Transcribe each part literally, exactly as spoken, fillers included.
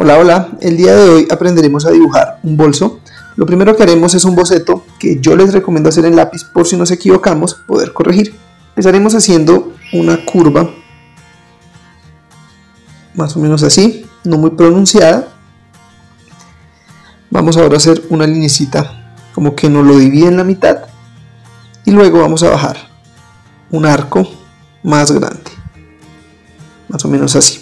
Hola, hola, el día de hoy aprenderemos a dibujar un bolso. Lo primero que haremos es un boceto que yo les recomiendo hacer en lápiz por si nos equivocamos, poder corregir. Empezaremos haciendo una curva, más o menos así, no muy pronunciada. Vamos ahora a hacer una linecita como que nos lo divide en la mitad y luego vamos a bajar un arco más grande, más o menos así.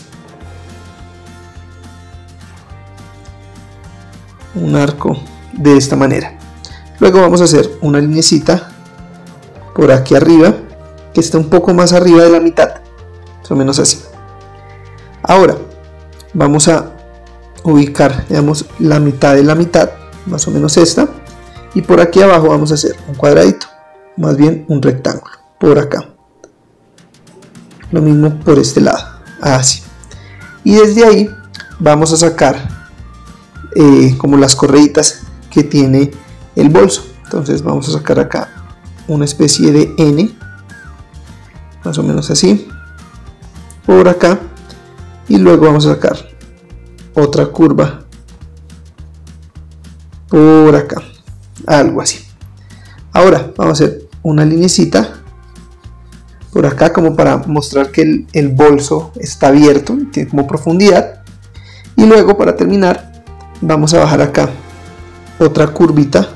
Un arco de esta manera. Luego vamos a hacer una linecita por aquí arriba que está un poco más arriba de la mitad, más o menos así. Ahora vamos a ubicar, digamos, la mitad de la mitad, más o menos esta, y por aquí abajo vamos a hacer un cuadradito, más bien un rectángulo por acá. Lo mismo por este lado, así. Y desde ahí vamos a sacar Eh, como las correitas que tiene el bolso. Entonces vamos a sacar acá una especie de N, más o menos así, por acá, y luego vamos a sacar otra curva por acá, algo así. Ahora vamos a hacer una linecita por acá como para mostrar que el, el bolso está abierto, tiene como profundidad, y luego para terminar vamos a bajar acá otra curvita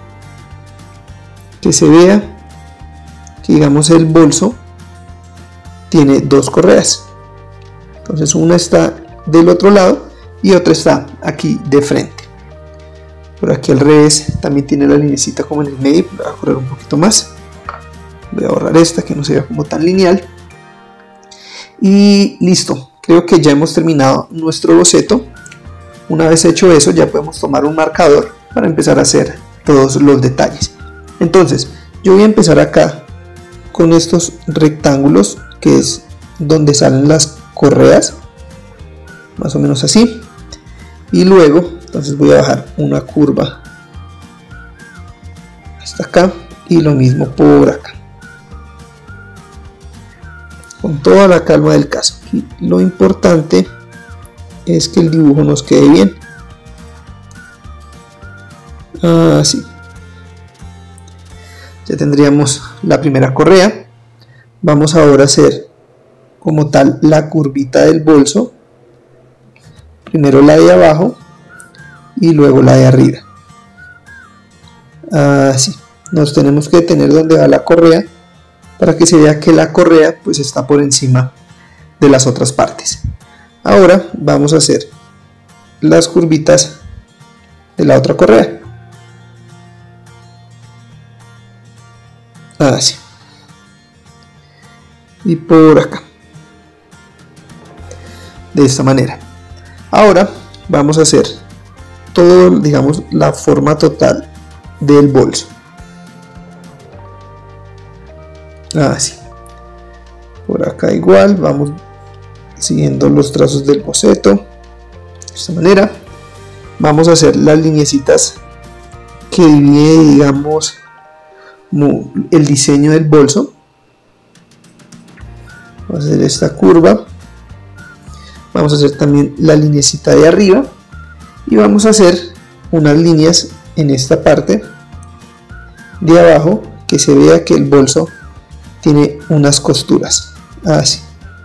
que se vea que, digamos, el bolso tiene dos correas. Entonces una está del otro lado y otra está aquí de frente. Por aquí al revés también tiene la linecita como en el medio. Voy a correr un poquito más, voy a borrar esta que no se vea como tan lineal y listo. Creo que ya hemos terminado nuestro boceto. Una vez hecho eso, ya podemos tomar un marcador para empezar a hacer todos los detalles. Entonces yo voy a empezar acá con estos rectángulos, que es donde salen las correas, más o menos así, y luego entonces voy a bajar una curva hasta acá y lo mismo por acá, con toda la calma del caso. Y lo importante es que el dibujo nos quede bien, así. Ya tendríamos la primera correa. Vamos ahora a hacer como tal la curvita del bolso, primero la de abajo y luego la de arriba, así. Nos tenemos que detener donde va la correa para que se vea que la correa pues está por encima de las otras partes. Ahora vamos a hacer las curvitas de la otra correa, así, y por acá, de esta manera. Ahora vamos a hacer todo, digamos, la forma total del bolso, así. Por acá igual vamos siguiendo los trazos del boceto de esta manera. Vamos a hacer las lineecitas que divide, digamos, el diseño del bolso. Vamos a hacer esta curva, vamos a hacer también la linecita de arriba y vamos a hacer unas líneas en esta parte de abajo que se vea que el bolso tiene unas costuras, así.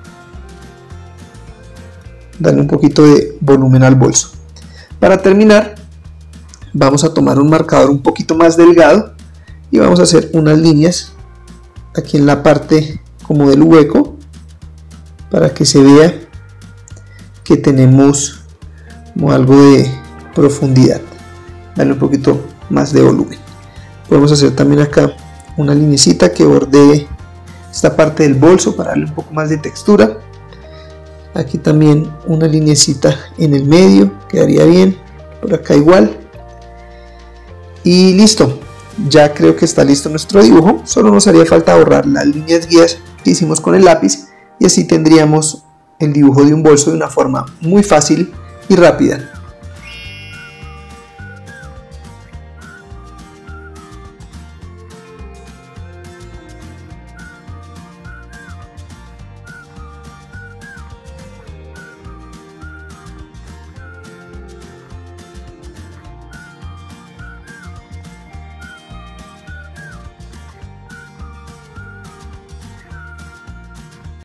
Darle un poquito de volumen al bolso. Para terminar vamos a tomar un marcador un poquito más delgado y vamos a hacer unas líneas aquí en la parte como del hueco para que se vea que tenemos como algo de profundidad. Darle un poquito más de volumen. Podemos hacer también acá una linecita que bordee esta parte del bolso para darle un poco más de textura. Aquí también una linecita en el medio, quedaría bien, por acá igual. Y listo, ya creo que está listo nuestro dibujo. Solo nos haría falta borrar las líneas guías que hicimos con el lápiz y así tendríamos el dibujo de un bolso de una forma muy fácil y rápida.